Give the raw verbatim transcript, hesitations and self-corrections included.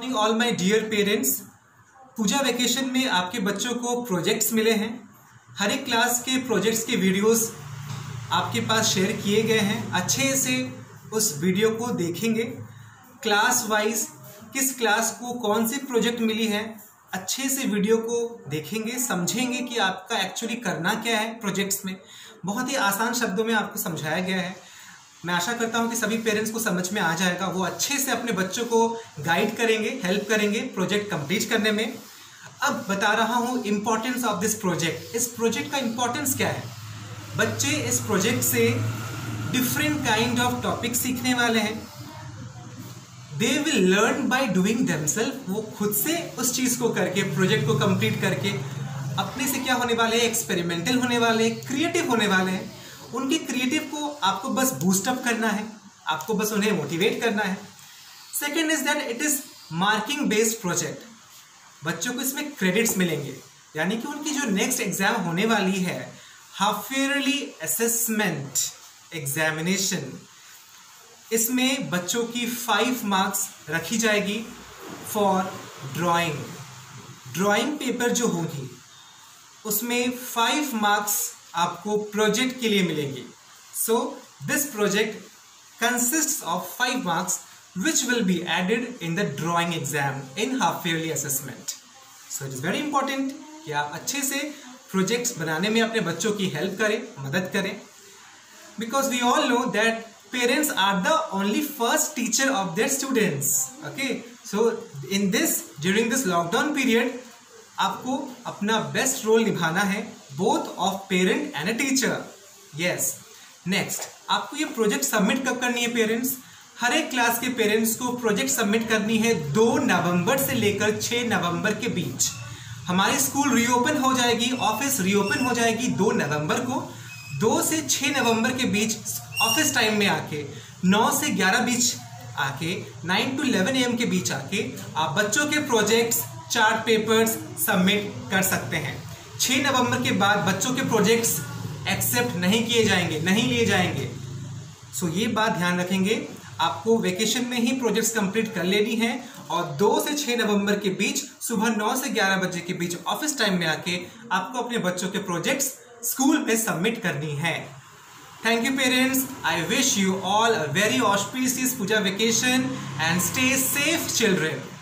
Morning all my dear parents. Puja vacation में आपके बच्चों को प्रोजेक्ट्स मिले हैं। हर एक क्लास के प्रोजेक्ट्स के वीडियोस आपके पास शेयर किए गए हैं। अच्छे से उस वीडियो को देखेंगे, क्लास वाइज किस क्लास को कौन सी प्रोजेक्ट मिली है, अच्छे से वीडियो को देखेंगे, समझेंगे कि आपका एक्चुअली करना क्या है प्रोजेक्ट्स में। बहुत ही आसान शब्दों में आपको समझाया गया है। मैं आशा करता हूं कि सभी पेरेंट्स को समझ में आ जाएगा। वो अच्छे से अपने बच्चों को गाइड करेंगे, हेल्प करेंगे प्रोजेक्ट कंप्लीट करने में। अब बता रहा हूं इंपॉर्टेंस ऑफ दिस प्रोजेक्ट। इस प्रोजेक्ट का इंपॉर्टेंस क्या है? बच्चे इस प्रोजेक्ट से डिफरेंट काइंड ऑफ टॉपिक सीखने वाले हैं। They will learn by doing themselves. वो खुद से उस चीज को करके, प्रोजेक्ट को कंप्लीट करके अपने से क्या होने वाले हैं, एक्सपेरिमेंटल होने वाले हैं, क्रिएटिव होने वाले हैं। उनके क्रिएटिव को आपको बस बूस्ट अप करना है, आपको बस उन्हें मोटिवेट करना है। Second is that it is marking based project. बच्चों को इसमें क्रेडिट्स मिलेंगे, यानी कि उनकी जो नेक्स्ट एग्जाम होने वाली है, हाफ ईयरली असेसमेंट एग्जामिनेशन, इसमें बच्चों की फाइव मार्क्स रखी जाएगी फॉर ड्राइंग। ड्राइंग पेपर जो होगी उसमें फाइव मार्क्स आपको प्रोजेक्ट के लिए मिलेंगे। So this project consists of five marks which will be added in the drawing exam in half yearly assessment. So it is very important कि आप अच्छे से प्रोजेक्ट्स बनाने में अपने बच्चों की हेल्प करें, मदद करें, because we all know that parents are the only first teacher of their students. Okay, so in this during this lockdown period आपको अपना बेस्ट रोल निभाना है, both of parent and a teacher. Yes. Next, आपको ये project submit कब करनी है parents? हर एक क्लास के पेरेंट्स को प्रोजेक्ट सबमिट करनी है दो नवंबर से लेकर छह नवंबर के बीच। हमारी स्कूल रीओपन हो जाएगी, ऑफिस रीओपन हो जाएगी दो नवंबर को। दो से छह नवंबर के बीच ऑफिस टाइम में आके नौ से ग्यारह बीच आके nine to eleven A M के बीच आके आप बच्चों के प्रोजेक्ट्स, चार्ट पेपर्स सबमिट कर सकते हैं। छह नवंबर के बाद बच्चों के प्रोजेक्ट्स एक्सेप्ट नहीं किए जाएंगे, नहीं लिए जाएंगे। सो ये बात ध्यान रखेंगे, आपको वेकेशन में ही प्रोजेक्ट्स कंप्लीट कर लेनी है और दो से छह नवंबर के बीच सुबह नौ से ग्यारह बजे के बीच ऑफिस टाइम में आके आपको अपने बच्चों के प्रोजेक्ट्स स्कूल में सबमिट करनी है। Thank you parents. I wish you all a very auspicious Puja vacation and stay safe children.